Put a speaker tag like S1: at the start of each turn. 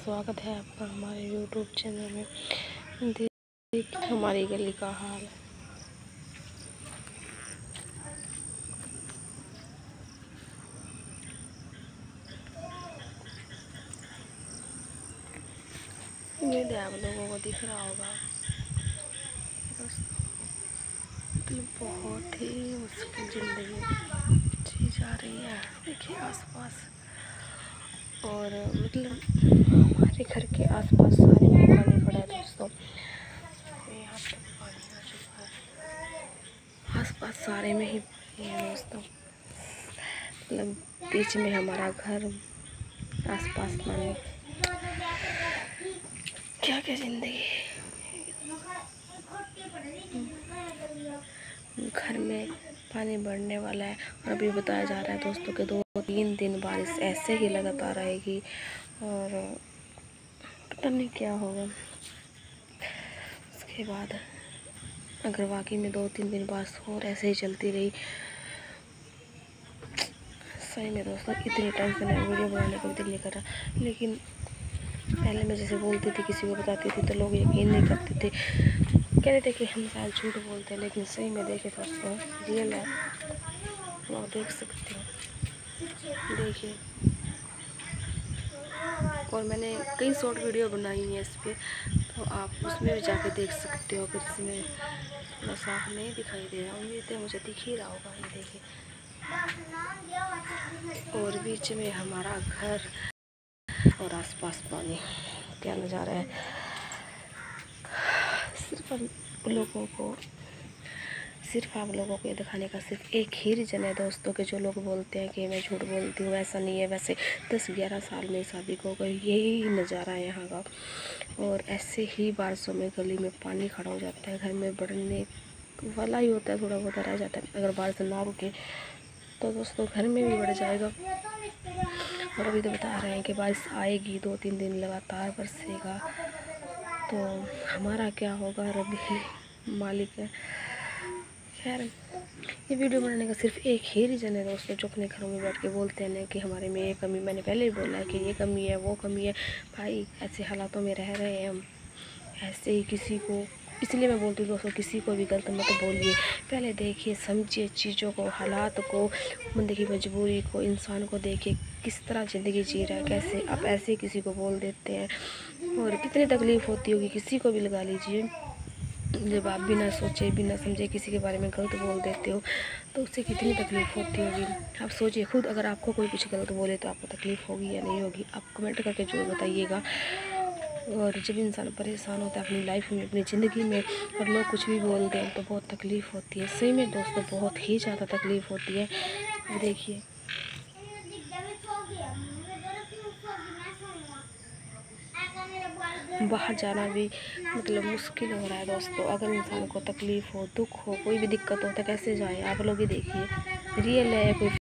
S1: स्वागत है आपका हमारे यूट्यूब चैनल में। देखिए हमारी गली का हाल। उम्मीद है आप लोगों को दिख रहा होगा दोस्तों, मतलब बहुत ही मुश्किल ज़िंदगी जी जा रही है। देखिए आसपास और मतलब हमारे घर के आसपास सारे में पानी पड़ा है दोस्तों। यहाँ तक पानी आ चुका है, आसपास सारे में ही पानी है दोस्तों। मतलब बीच में हमारा घर, आसपास पानी। क्या क्या जिंदगी। घर में पानी बढ़ने वाला है और अभी बताया जा रहा है दोस्तों कि 2-3 दिन बारिश ऐसे ही लगातार रहेगी और पता नहीं क्या होगा उसके बाद। अगर वाकई में 2-3 दिन बारिश और ऐसे ही चलती रही, सही में दोस्तों इतनी टेंशन है, वीडियो बनाने का भी दिल नहीं कर रहा। लेकिन पहले मैं जैसे बोलती थी, किसी को बताती थी तो लोग यकीन नहीं करते थे, कह रहे थे कि हम शायद झूठ बोलते हैं। लेकिन सही में देखे दोस्तों रियल है, आप देख सकते हो। देखिए, और मैंने कई शॉर्ट वीडियो बनाई है इस पर, तो आप उसमें भी जाके देख सकते हो। अगर इसमें थोड़ा साफ नहीं दिखाई दे रहा, उम्मीद है मुझे दिख ही रहा होगा। ये देखिए, और बीच में हमारा घर और आसपास पानी। क्या नज़ारा है। सिर्फ आप लोगों को ये दिखाने का सिर्फ एक ही रीज़न है दोस्तों, कि जो लोग बोलते हैं कि मैं झूठ बोलती हूँ, ऐसा नहीं है। वैसे 10-11 साल में शादी को गई, यही नज़ारा है यहाँ का। और ऐसे ही बारिशों में गली में पानी खड़ा हो जाता है, घर में बढ़ने वाला ही होता है, थोड़ा बहुत रह जाता है। अगर बारिश ना रुके तो दोस्तों घर में भी बढ़ जाएगा। और अभी तो बता रहे हैं कि बारिश आएगी, 2-3 दिन लगातार बरसेगा, तो हमारा क्या होगा, रब ही मालिक है। खैर, ये वीडियो बनाने का सिर्फ एक ही रीज़न है दोस्तों, जो अपने घरों में बैठ के बोलते हैं ना कि हमारे में ये कमी। मैंने पहले ही बोला है कि ये कमी है, वो कमी है। भाई ऐसे हालातों में रह रहे हैं हम, ऐसे ही किसी को, इसलिए मैं बोलती हूँ दोस्तों, किसी को भी गलत मत बोलिए। पहले देखिए, समझिए चीज़ों को, हालात को, बंदे की मजबूरी को, इंसान को देखिए किस तरह ज़िंदगी जी रहा है। कैसे आप ऐसे किसी को बोल देते हैं, और कितनी तकलीफ़ होती होगी किसी को भी। लगा लीजिए, जब आप बिना सोचे बिना समझे किसी के बारे में गलत बोल देते हो तो उससे कितनी तकलीफ़ होती होगी। आप सोचिए खुद, अगर आपको कोई कुछ गलत बोले तो आपको तकलीफ़ होगी या नहीं होगी, आप कमेंट करके ज़रूर बताइएगा। और जब इंसान परेशान होता है अपनी लाइफ में, अपनी ज़िंदगी में, और लोग कुछ भी बोल दें तो बहुत तकलीफ़ होती है। सही में दोस्तों बहुत ही ज़्यादा तकलीफ़ होती है। देखिए, बाहर जाना भी मतलब मुश्किल हो रहा है दोस्तों। अगर इंसान को तकलीफ़ हो, दुख हो, कोई भी दिक्कत हो तो कैसे जाए, आप लोग ही देखिए। रियल है, कोई